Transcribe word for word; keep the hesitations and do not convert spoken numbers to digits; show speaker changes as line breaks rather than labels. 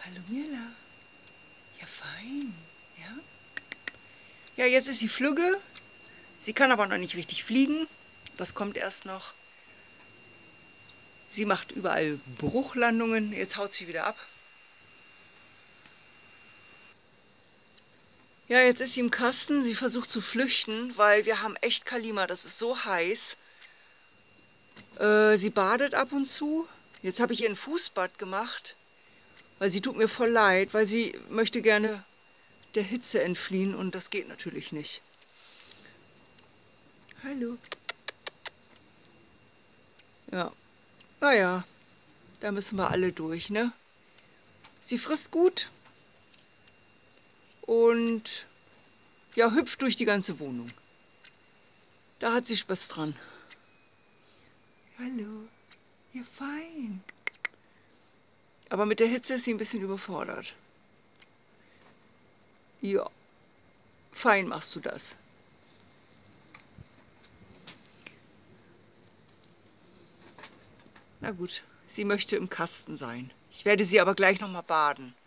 Hallo Mirla. Ja, fein. Ja? Ja, jetzt ist sie flügge. Sie kann aber noch nicht richtig fliegen. Das kommt erst noch. Sie macht überall Bruchlandungen. Jetzt haut sie wieder ab. Ja, jetzt ist sie im Kasten. Sie versucht zu flüchten, weil wir haben echt Kalima. Das ist so heiß. Äh, sie badet ab und zu. Jetzt habe ich ihr ein Fußbad gemacht, weil sie tut mir voll leid, weil sie möchte gerne der Hitze entfliehen und das geht natürlich nicht. Hallo. Ja, naja, da müssen wir alle durch, ne? Sie frisst gut und ja, hüpft durch die ganze Wohnung. Da hat sie Spaß dran. Hallo. Ja, fein. Aber mit der Hitze ist sie ein bisschen überfordert. Ja, fein machst du das. Na gut, sie möchte im Kasten sein. Ich werde sie aber gleich noch mal baden.